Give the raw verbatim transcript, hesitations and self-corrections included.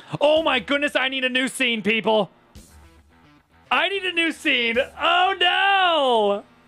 Oh my goodness, I need a new scene, people. I need a new scene. Oh no!